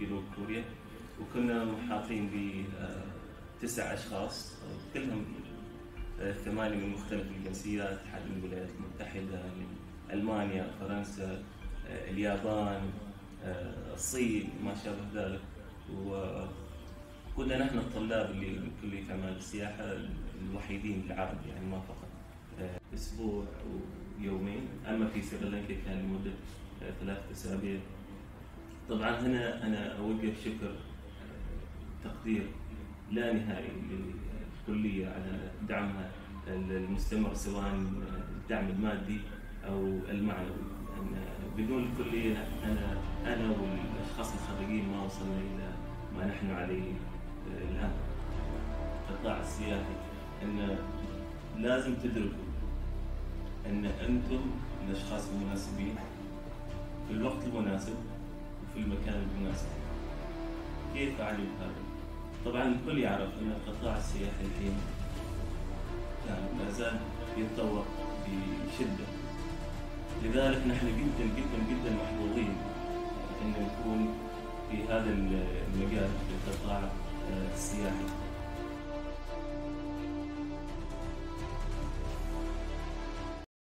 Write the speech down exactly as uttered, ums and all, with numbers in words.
جنوب كوريا، وكنا محاطين بتسع أشخاص كلهم ثمانية من مختلف الجنسيات، حد من الولايات المتحدة، من ألمانيا، فرنسا، اليابان، الصين، ما شابه ذلك. وكنا نحن الطلاب اللي من كلية أعمال السياحة الوحيدين العرب، يعني ما فقط أسبوع أو يومين. أما في سريلانكا كان لمدة ثلاثة أسابيع. طبعا هنا أنا أوجه شكر تقدير لا نهائي للكلية على دعمها المستمر، سواء الدعم المادي أو المعنوي. أن بدون الكلية أنا أنا والأشخاص الخريجين ما وصلنا إلى ما نحن عليه الآن. القطاع السياحي أن لازم تدركوا أن أنتم الأشخاص المناسبين في الوقت المناسب وفي المكان المناسب. كيف أعلم هذا؟ طبعا الكل يعرف أن القطاع السياحي الحين كان لا زال يتطور بشدة، لذلك نحن جدا جدا جدا محظوظين أن نكون في هذا المجال في القطاع السياحي.